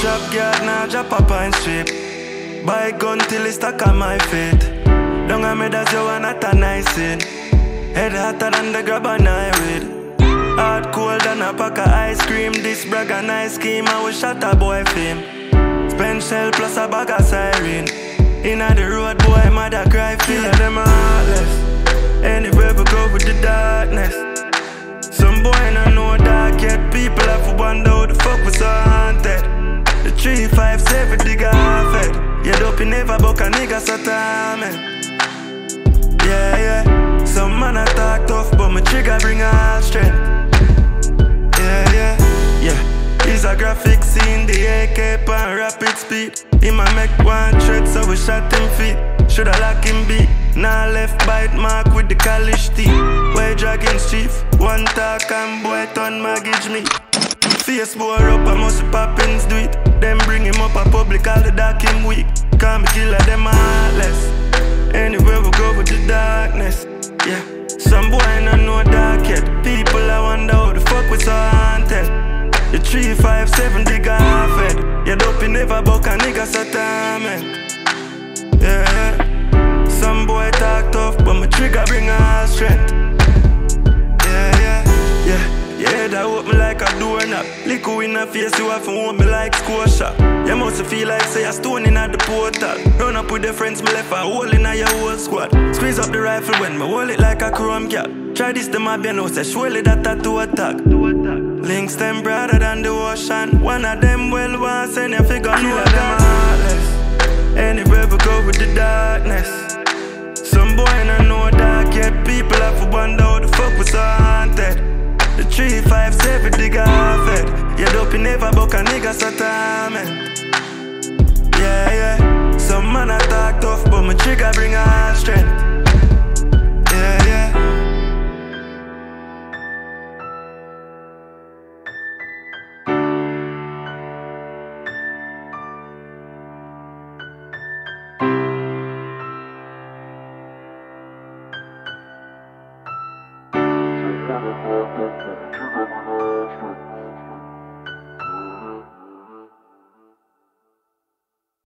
drop guard, now drop up and strip. Buy gun till it's stuck on my feet. Don't I made as you are not a nice sin. Head hotter than the grab and I with. Hard cold than a pack of ice cream. This Bragga nice scheme, I will shot a boy fame. Spend shell plus a bag of siren. Inna the road, boy, mother cry feel like them heartless. Anywhere we go with the darkness. Some boy no know dark yet. People have to wonder how the fuck was so haunted. The 357 dig off it. You dope you never buck a nigga so time. Yeah, yeah. Some man a talk tough, but my trigger bring all strength. Yeah, yeah, yeah. He's a graphic scene, the AK pan rapid speed. He might make one thread, so we shot him feet. Shoulda lock him beat. Now left bite mark with the college teeth. Why Dragon's chief? One talk and boy turn mortgage me. Face boy up, I must Poppins do it. Them bring him up a public, all the dark him weak. Can't be killer, them heartless. Anywhere we go with the darkness. Yeah, some boy no know dark yet. People I wonder how the fuck we so haunted. The 357 dig off it. You dope you never buck a nigga so time. Yeah, yeah. Some boy talk tough, but my trigger bring all strength. Yeah, yeah, yeah. Yeah, that hold me like a doorknob. Liquor in the face, you have to hold me like squasher. You must feel like say a stone in at the portal. Run up with the friends, me left a hole in your whole squad. Squeeze up the rifle when me hold it like a chrome cap. Try this, the mob, you know, say surely that tattoo attack. Links them broader than the ocean. One of them well want send you figure know them heartless. Anywhere we go with the darkness. Some boy no know dark yet. People have to wonder how the fuck we so haunted. The 357 dig off it. You dope you never buck a nigga so time. Yeah, yeah. Some man a talk tough, but my trigger bring a